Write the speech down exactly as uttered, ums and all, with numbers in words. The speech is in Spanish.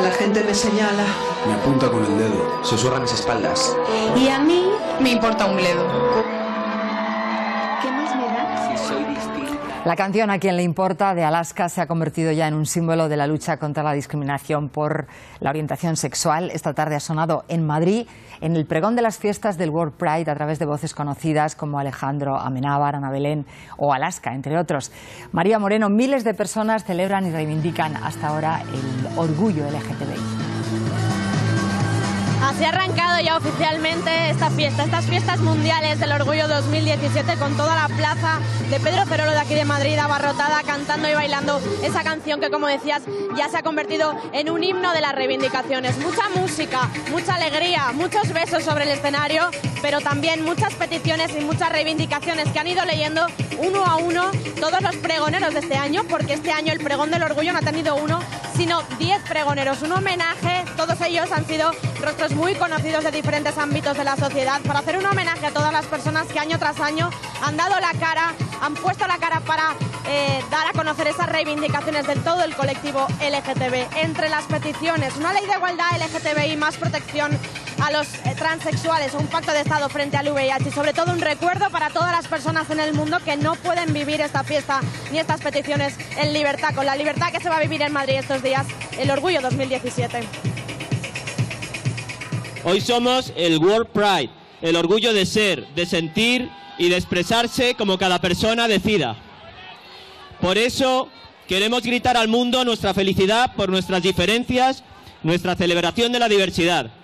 La gente me señala. Me apunta con el dedo. Susurra mis espaldas. Y a mí me importa un bledo. ¿Qué más me da? Si soy distinta. La canción A quien le importa de Alaska se ha convertido ya en un símbolo de la lucha contra la discriminación por la orientación sexual. Esta tarde ha sonado en Madrid en el pregón de las fiestas del World Pride a través de voces conocidas como Alejandro Amenábar, Ana Belén o Alaska, entre otros. María Moreno, miles de personas celebran y reivindican hasta ahora el orgullo L G T B I. Así ha arrancado ya oficialmente esta fiesta, estas fiestas mundiales del orgullo dos mil diecisiete, con toda la plaza de Pedro Cerolo de aquí de Madrid abarrotada, cantando y bailando esa canción que, como decías, ya se ha convertido en un himno de las reivindicaciones. Mucha música, mucha alegría, muchos besos sobre el escenario, pero también muchas peticiones y muchas reivindicaciones que han ido leyendo uno a uno todos los pregoneros de este año, porque este año el pregón del orgullo no ha tenido uno, sino diez pregoneros. Un homenaje, todos ellos han sido rostros muy conocidos de diferentes ámbitos de la sociedad, para hacer un homenaje a todas las personas que año tras año han dado la cara, han puesto la cara para eh, dar a conocer esas reivindicaciones de todo el colectivo L G T B. Entre las peticiones, una ley de igualdad L G T B I, más protección a los eh, transexuales, un pacto de Estado frente al V I H y sobre todo un recuerdo para todas las personas en el mundo que no pueden vivir esta fiesta ni estas peticiones en libertad, con la libertad que se va a vivir en Madrid estos días, el Orgullo dos mil diecisiete. Hoy somos el World Pride, el orgullo de ser, de sentir y de expresarse como cada persona decida. Por eso queremos gritar al mundo nuestra felicidad por nuestras diferencias, nuestra celebración de la diversidad.